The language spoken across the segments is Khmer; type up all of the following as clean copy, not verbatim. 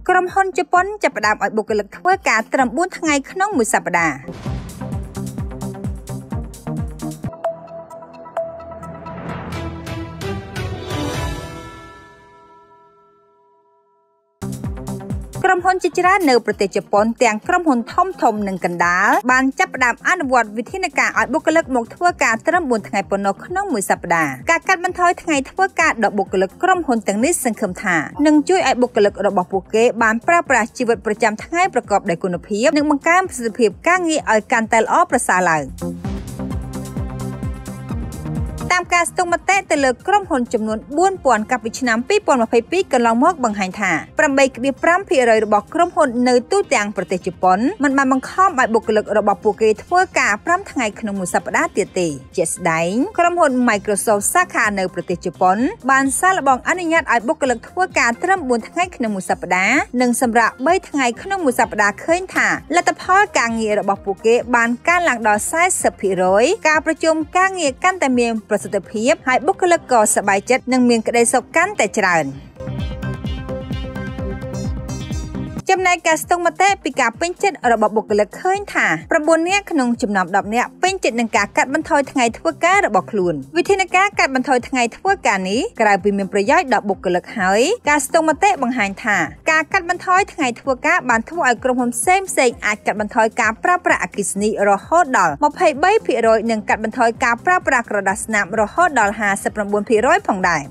ក្រុមហ៊ុនជប៉ុនចាប់ផ្ដើមឲ្យបុគ្គលិកធ្វើការត្រឹម4ថ្ងៃក្នុងមួយសប្តាហ៍ក្រុមហ៊ុនជាច្រើននៅប្រទេសជប៉ុនទាំងក្រុមហ៊ុនធំៗនិងកណ្ដាលបានចាប់ផ្ដើមអនុវត្តវិធានការឲ្យបុគ្គលិកមកធ្វើការត្រឹម4ថ្ងៃប៉ុណ្ណោះក្នុងមួយសប្តាហ៍ការកាត់បន្ថយថ្ងៃធ្វើការដល់បុគ្គលិកក្រុមហ៊ុនទាំងនេះសង្ឃឹមថានឹងជួយឲ្យបុគ្គលិករបស់ពួកគេបានប្រើប្រាស់ជីវិតប្រចាំថ្ងៃប្រកបដោយគុណភាពនិងបង្កើនប្រសិទ្ធភាពការងារឲ្យកាន់តែល្អប្រសើរឡើងតាមការស្ទង់មតិទៅលើក្រុមហ៊ុនចំនួន 4000 កាលពីឆ្នាំ 2022 កន្លងមកបង្ហាញថា 8.5% របស់ក្រុមហ៊ុននៅទូទាំងប្រទេសជប៉ុនមិនបានបង្ខំឲ្យបុគ្គលិករបស់ពួកគេធ្វើការ5ថ្ងៃក្នុងមួយសប្តាហ៍ទៀតទេជាក់ស្ដែងក្រុមហ៊ុន Microsoft សាខានៅប្រទេសជប៉ុនបានសាកល្បងអនុញ្ញាតឲ្យបុគ្គលិកធ្វើការត្រឹម4ថ្ងៃក្នុងមួយសប្តាហ៍និងសម្រាប់3ថ្ងៃក្នុងមួយសប្តាហ៍ឃើញថាលទ្ធផលការងាររបស់ពួកគេបានកើនឡើងដល់ 40% ការប្រជុំការងារកាន់តែមានប្រសិទ្ធភាពហើយបុគ្គលិកក៏សប្បាយចិត្តនិងមានក្តីសុខកាន់តែច្រើនចំណែកការស្ទង់មតិពីការពេញចិត្តរបស់បុគ្គលិកឃើញថា9នាក់ក្នុងចំណោម10នាក់ពេញចិត្តនឹងការកាត់បន្ថយថ្ងៃធ្វើការរបស់ខ្លួនវិធានការកាត់បន្ថយថ្ងៃធ្វើការនេះក្រៅពីមានប្រយោជន៍ដល់បុគ្គលិកហើយការស្ទង់មតិបង្ហាញថាការកាត់បន្ថយថ្ងៃធ្វើការបានធ្វើឲ្យក្រុមហ៊ុនផ្សេងៗអាចកាត់បន្ថយការប្រើប្រាស់អគ្គិសនីរហូតដល់ 23% និងកាត់បន្ថយការប្រើប្រាស់ក្រដាសស្នាមរហូតដល់ 59% ផងដែរ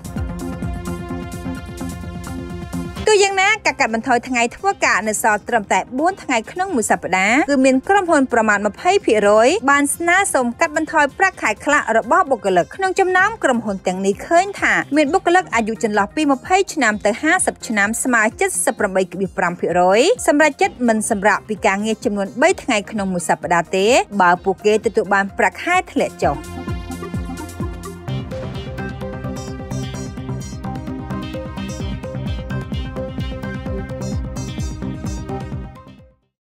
ទោះយ៉ាងណាការកាត់បន្ថយថ្ងៃធ្វើការនៅសល់ត្រឹមតែ4ថ្ងៃក្នុងមួយសប្តាហ៍គឺមានក្រុមហ៊ុនប្រមាណ 20% បានស្នើសុំកាត់បន្ថយប្រាក់ខែខ្លះរបស់បុគ្គលិកក្នុងចំណោមក្រុមហ៊ុនទាំងនេះឃើញថាមានបុគ្គលិកអាយុចន្លោះពី20ឆ្នាំទៅ50ឆ្នាំស្មើ 78.5% សម្រាប់ចិត្តមិនសម្រាប់ពីការងារចំនួន3ថ្ងៃក្នុងមួយសប្តាហ៍ទេបើពួកគេទទួលបានប្រាក់ខែធ្លាក់ចុះ